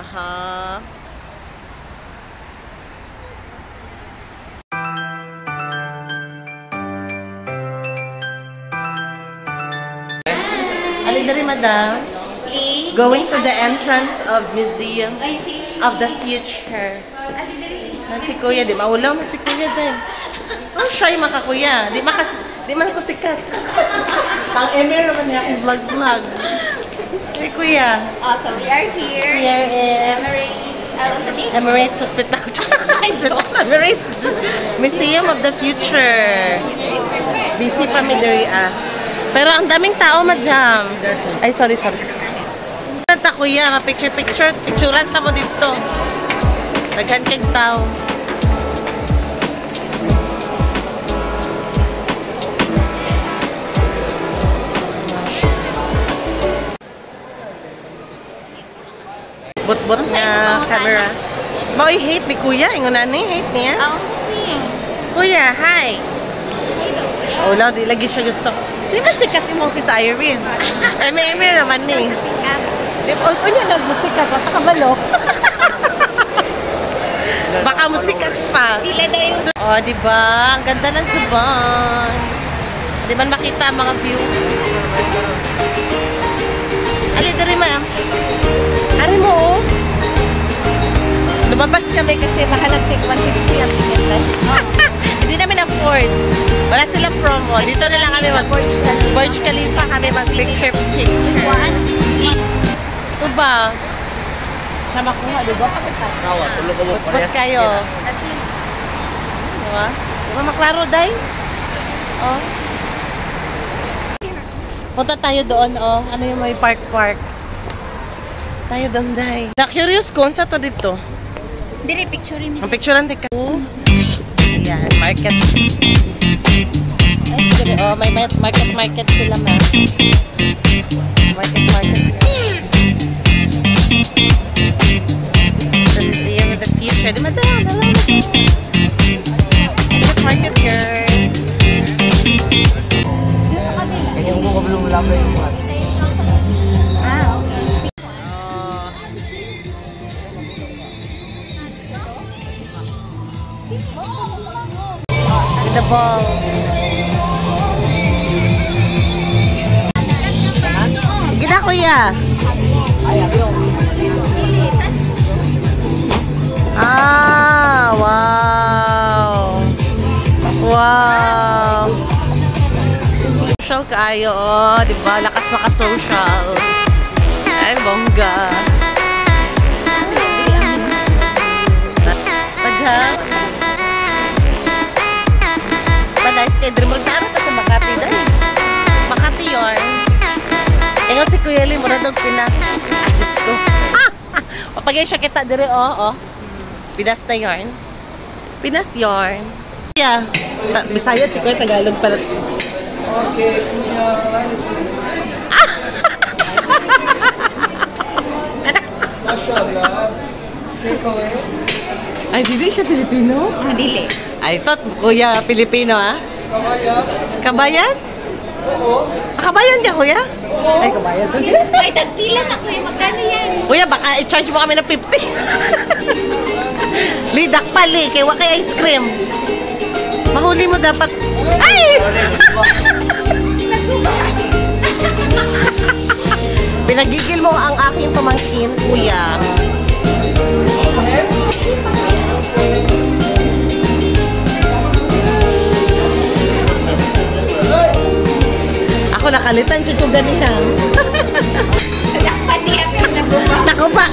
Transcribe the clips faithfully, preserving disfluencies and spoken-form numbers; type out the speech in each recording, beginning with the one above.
Aha. Ali dari madam. Going to the entrance of Museum of the Future. Si Kuya, di maulaw man si Kuya din. Oh, shy maka Kuya. Di makas di man ko sikat. Pang Emir naman niya akong vlog-vlog. Hey Kuya. Awesome, we are here. We are in Emirates. Emirates Hospital. Emirates Museum of the Future. Busy pa mi diri ah. Pero ang daming tao, madam. Ay, sorry, sorry. Ta Kuya, picture-picture. Picturean ta mo dito. Daghan kay tao. Bot-bot na camera. Boy, hate ni Kuya. Ingon na ni, hate niya. Ang Kuya. Kuya, hi. Oh, no, di lagi siya gusto. Di ba sikat yung multi-tiring? Eme-eme naman ni. Sikat. O, o niya nag-musikat. Bata ka balo. Baka musikat pa. Tila daw yung... Oh, di ba? Ang ganda ng Subang. Di ba makita ang mga view? Ali, dari ma'am. Ari mo, oh. Lumabas kami kasi mahal ang take one fifty ang ticket. Hindi namin afford. Wala silang promo. Dito na lang kami mag Burj Khalifa. Burj Khalifa kami mag-picture picture. One. Ito ba? Siya makuha, di ba? Ba't kayo? Diba? Diba maklaro, day? Oh. Punta tayo doon, oh. Ano yung may park-park? Tayo doon, day. Na-curious ko, sa to dito? Dire, picturein mo. Ang picturean di ka. Ayan, market. Ay, sige. Oh, may market-market sila, ma. Market-market. The Museum of the Future. Di madam, dalawa na ko. Market girl. Sa kabila. Kaya mo kabulong labay yung mats. Ah, okay. With the ball. Sige na, Kuya. Ah, wow. Wow. Social kaayo, oh. Diba? Lakas maka-social. Ay, bongga. Padya. Padayas kay Dreamer. Taro ka sa Makati dahil. Makati yun. Ingat si Kuya Lee, mura daw Pinas. Diyos ko. Papagay siya kita dire, oh, oh. Pinas na yarn. Pinas yarn. Yeah. Bisaya si Kuya, Tagalog pala. Okay, Kuya. Mashallah. Take away. Ay, dili siya Pilipino? Ah, dili. Ay, tot, Kuya, Pilipino, ah. Kabayan. Kabayan? Oo. Ah, kabayan ka, Kuya? Oo. Ay, kabayan. Ay, tagpila na Kuya. Magkano yan? Kuya, baka i-charge mo kami ng fifty. Lidak pali, kay wa kay ice cream. Mahuli mo dapat. Ay! Pinagigil mo ang aking pamangkin, Kuya. Ako nakalitan siya ko ganihan. Nakapati ako yung nabuka. Naku pa.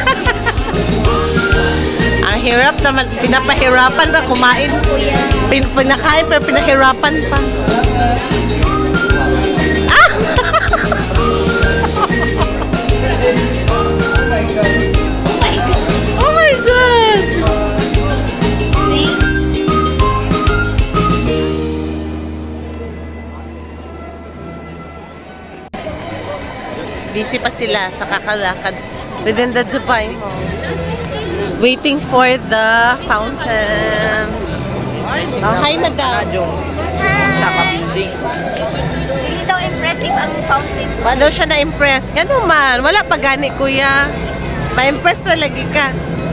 Ang hirap naman, pinapahirapan pa kumain. Pin pinakain pero pinahirapan pa. Ah! Oh my God! Busy pa sila sa kakalakad within the Dubai Mall. Waiting for the fountain. Oh, hi, madam. Hindi daw impressive ang fountain. Paano siya na-impress? Ganun man. Wala pa gani, Kuya. Ma-impress wa lagi ka.